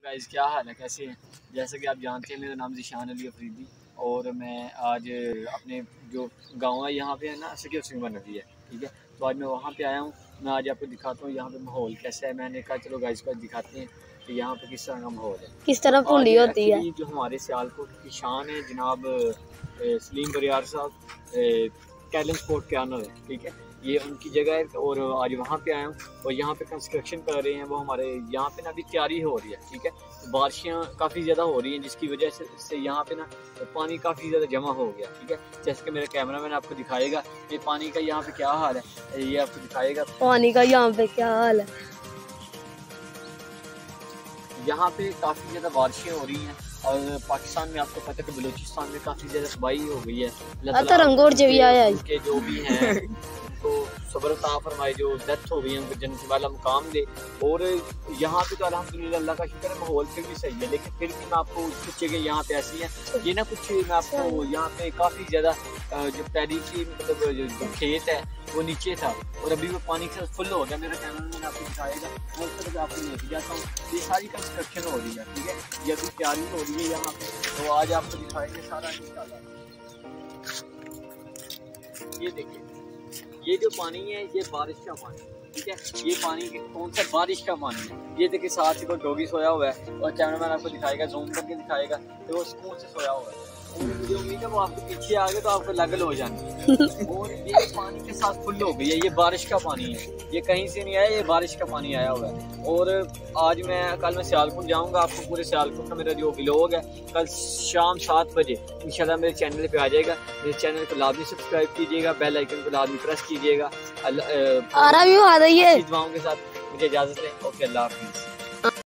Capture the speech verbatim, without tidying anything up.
Guys क्या हाल है, कैसे हैं? जैसा कि आप जानते हैं मेरा नाम ज़ीशान अली अफरीदी और मैं आज अपने जो गांव है यहाँ पे है ना सिटी सिंगर नदी है, ठीक है। तो आज मैं वहाँ पे आया हूँ। मैं आज आपको दिखाता हूँ यहाँ पे माहौल कैसा है। मैंने कहा चलो गाइस को दिखाते हैं कि यहाँ पे किस तरह का माहौल है, किस तरह तो पूंडी होती है। जो हमारे सियालकोट की शान है जनाब सलीम बरियार साहब कैलन स्पोर्ट के ऑनर है, ठीक है। ये उनकी जगह है और आज वहाँ पे आया हूँ और यहाँ पे कंस्ट्रक्शन कर रहे हैं वो हमारे यहाँ पे ना अभी तैयारी हो रही है, ठीक है। तो बारिशें काफ़ी ज़्यादा हो रही हैं जिसकी वजह से, से यहाँ पे ना पानी काफ़ी ज़्यादा जमा हो गया, ठीक है। जैसे कि मेरा कैमरा मैन आपको दिखाएगा कि पानी का यहाँ पे क्या हाल है, ये आपको दिखाएगा पानी का यहाँ पे क्या हाल है। यहाँ पे काफ़ी ज़्यादा बारिशें हो रही हैं और पाकिस्तान में आपको पता है कि बलूचिस्तान में काफ़ी ज़्यादा तबाही हो गई है। रंगोर भी आया के जो भी हैं तो सब्र अता फरमाए, जो डेथ हो गई है उनको जन्नत वाला मुकाम दे। और यहाँ पे तो अल्हम्दुलिल्लाह अल्लाह का शुक्र है माहौल फिर भी सही है, लेकिन फिर भी मैं आपको कुछ जगह यहाँ पे ऐसी है ये ना कुछ मैं आपको यहाँ पे काफ़ी ज़्यादा जो पैडी की मतलब जो खेत है वो नीचे था और अभी वो पानी से फुल हो गया। मेरा कैमरा मैन आपको दिखाएगा, मैं उस तरह आपको लेके जाता हूँ। ये सारी कंस्ट्रक्शन हो रही है, ठीक है, ये अभी तैयारी हो रही है यहाँ पे, तो आज आपको दिखाएंगे सारा इंशाल्लाह। ये देखिए ये जो पानी है ये बारिश का पानी, ठीक है। ये पानी कौन सा बारिश का पानी है। ये देखिए साथ ही कोई डॉगी सोया हुआ है और कैमरामैन आपको दिखाएगा, जूम करके दिखाएगा तो वो सुकून से सोया हुआ है। और मुझे उम्मीद है वो आपके पीछे आ गए तो आपको लगल हो जानी। और ये पानी के साथ फुल हो गई है, ये बारिश का पानी है, ये कहीं से नहीं आया, ये बारिश का पानी आया हुआ है। और आज मैं कल मैं सियालकोट जाऊंगा, आपको पूरे सियालकोट का मेरा जो व्लॉग है कल शाम सात बजे इंशाल्लाह मेरे चैनल पे आ जाएगा। मेरे चैनल को लाजमी सब्सक्राइब कीजिएगा, बेल आइकन को लाजमी प्रेस कीजिएगा। दुआओं के साथ मुझे इजाजत दें। ओके, अल्लाह हाफिज़।